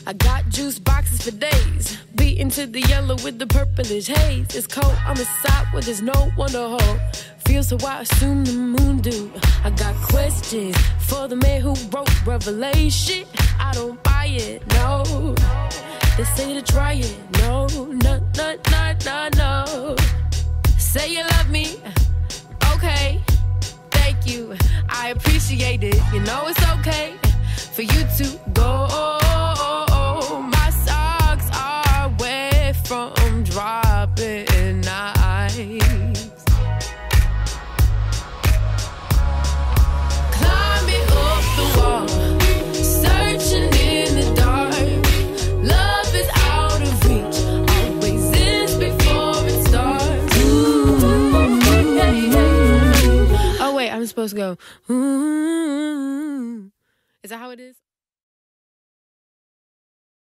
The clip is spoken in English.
I got juice boxes for days, beaten to the yellow with the purplish haze. It's cold on the side where there's no one to hold. Feels so I assume the moon do. I got questions for the man who wrote Revelation. I don't buy it, no. They say to try it, no, no, no, no, no, no. Say you love me, okay, thank you, I appreciate it. You know it's okay for you to go. My socks are wet from dropping ice. Climbing up the wall, searching in the dark. Love is out of reach, always ends before it starts. Ooh, hey, hey. Oh wait, I'm supposed to go. Ooh. Is that how it is?